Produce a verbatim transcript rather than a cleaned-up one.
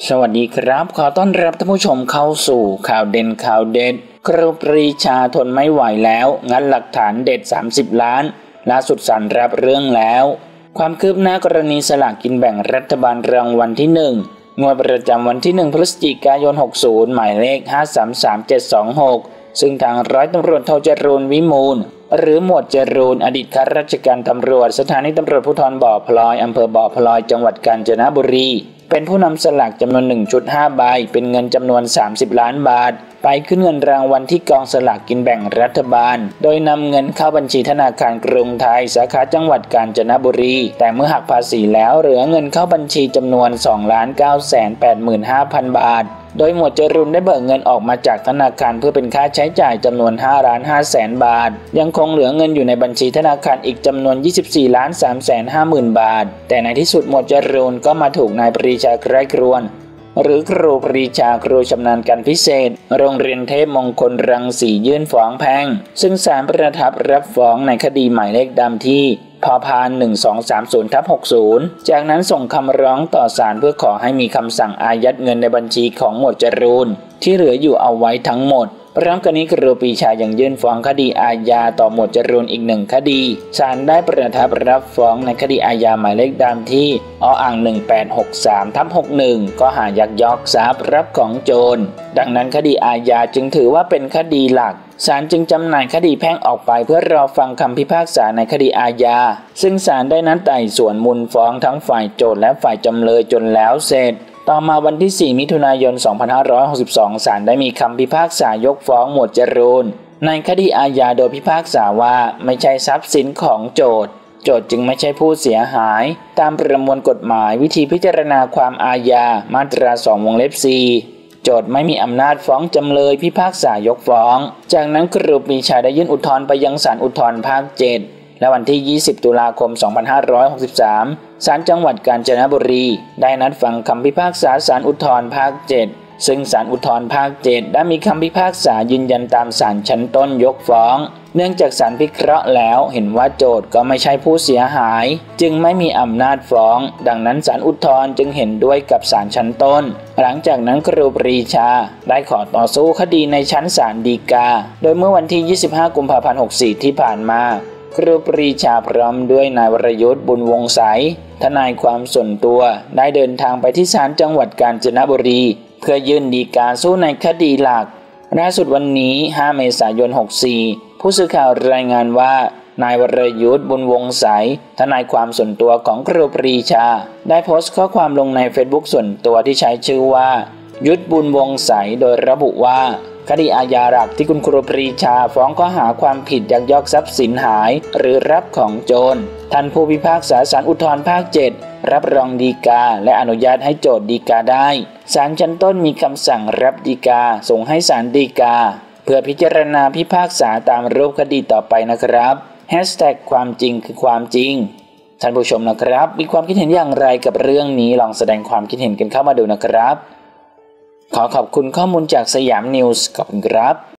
สวัสดีครับขอต้อนรับท่านผู้ชมเข้าสู่ข่าวเด่นข่าวเด็ดครูปรีชาทนไม่ไหวแล้วงัดหลักฐานเด็ดสามสิบล้านล่าสุดศาลรับเรื่องแล้วความคืบหน้ากรณีสลากกินแบ่งรัฐบาลรางวัลที่หนึ่งงวดประจำวันที่หนึ่งพฤศจิกายนหกสิบหมายเลขห้าสามสามเจ็ดสองหกซึ่งทางร้อยตำรวจโทจรูญวิมูลหรือหมวดจรูญอดีตข้าราชการตำรวจสถานีตำรวจภูธรบ่อพลอยอำเภอบ่อพลอยจังหวัดกาญจนบุรีเป็นผู้นำสลากจำนวน หนึ่งจุดห้า ใบเป็นเงินจำนวนสามสิบล้านบาทไปขึ้นเงินรางวัลที่กองสลากกินแบ่งรัฐบาลโดยนำเงินเข้าบัญชีธนาคารกรุงไทยสาขาจังหวัดกาญจนบุรีแต่เมื่อหักภาษีแล้วเหลือเงินเข้าบัญชีจำนวน สองล้านเก้าแสนแปดหมื่นห้าพัน บาทโดยหมวดจรูญได้เบิกเงินออกมาจากธนาคารเพื่อเป็นค่าใช้จ่ายจำนวนห้าล้านห้าแสนบาทยังคงเหลือเงินอยู่ในบัญชีธนาคารอีกจำนวนยี่สิบสี่ล้านสามแสนห้าหมื่นบาทแต่ในที่สุดหมวดจรูญก็มาถูกนายปรีชาไคร่ครวญหรือครูปรีชาครูชำนาญการพิเศษโรงเรียนเทพมงคลรังสียื่นฟ้องแพ่งซึ่งศาลประทับรับฟ้องในคดีหมายเลขดำที่พพ หนึ่งสองสามศูนย์ ทับ หกสิบจากนั้นส่งคำร้องต่อศาลเพื่อขอให้มีคำสั่งอายัดเงินในบัญชีของหมวดจรูญที่เหลืออยู่เอาไว้ทั้งหมดพร้อมกันนี้ครูปรีชายังยื่นฟ้องคดีอาญาต่อหมวดจรูญอีกหนึ่งคดีศาลได้ประทับรับฟ้องในคดีอาญาหมายเลขดำที่ออ่างหนึ่งแปดหกสาม ทับ หกสิบก็หายักยอกทรัพย์รับของโจรดังนั้นคดีอาญาจึงถือว่าเป็นคดีหลักศาลจึงจำหน่ายคดีแพ่งออกไปเพื่อรอฟังคำพิพากษาในคดีอาญาซึ่งศาลได้นัดไต่สวนมูลฟ้องทั้งฝ่ายโจทก์และฝ่ายจำเลยจนแล้วเสร็จต่อมาวันที่สี่มิถุนายนสองพันห้าร้อยหกสิบสองศาลได้มีคำพิพากษายกฟ้องหมวดจรูญในคดีอาญาโดยพิพากษาว่าไม่ใช่ทรัพย์สินของโจทก์โจทก์จึงไม่ใช่ผู้เสียหายตามประมวลกฎหมายวิธีพิจารณาความอาญามาตราสองวงเล็บสี่โจทก์ไม่มีอำนาจฟ้องจำเลยพิพากษายกฟ้องจากนั้นครูปรีชาได้ยื่นอุทธรณ์ไปยังศาลอุทธรณ์ภาคเจ็ดและวันที่ยี่สิบตุลาคมสองพันห้าร้อยหกสิบสามศาลจังหวัดกาญจนบุรีได้นัดฟังคำพิพากษาศาลอุทธรณ์ภาคเจ็ดซึ่งศาลอุทธรณ์ภาคเจ็ดได้มีคำพิพากษายืนยันตามศาลชั้นต้นยกฟ้องเนื่องจากศาลพิเคราะห์แล้วเห็นว่าโจทก์ก็ไม่ใช่ผู้เสียหายจึงไม่มีอำนาจฟ้องดังนั้นศาลอุทธรณ์จึงเห็นด้วยกับศาลชั้นต้นหลังจากนั้นครูปรีชาได้ขอต่อสู้คดีในชั้นศาลฎีกาโดยเมื่อวันที่ยี่สิบห้ากุมภาพันธ์หกสิบสี่ที่ผ่านมาครูปรีชาพร้อมด้วยนายวรยุทธบุญวงศ์ใสทนายความส่วนตัวได้เดินทางไปที่ศาลจังหวัดกาญจนบุรีเพื่อยื่นฎีกาสู้ในคดีหลักล่าสุดวันนี้ห้าเมษายนหกสิบสี่ผู้สื่อข่าวรายงานว่านายวรยุทธบุญวงศ์ใสทนายความส่วนตัวของครูปรีชาได้โพสต์ข้อความลงใน Facebook ส่วนตัวที่ใช้ชื่อว่ายุทธบุญวงศ์ใสโดยระบุว่าคดีอาญาหลักที่คุณครูปรีชาฟ้องข้อหาความผิดยักยอกทรัพย์สินหายหรือรับของโจรท่านผู้พิพากษาศาลอุทธรณ์ภาคเจ็ดรับรองฎีกาและอนุญาตให้โจทก์ฎีกาได้ศาลชั้นต้นมีคำสั่งรับฎีกาส่งให้ศาลฎีกาเพื่อพิจารณาพิพากษาตามรูปคดีต่อไปนะครับแฮชแท็กความจริงคือความจริงท่านผู้ชมนะครับมีความคิดเห็นอย่างไรกับเรื่องนี้ลองแสดงความคิดเห็นกันเข้ามาดูนะครับขอขอบคุณข้อมูลจากสยามนิวส์ขอบคุณครับ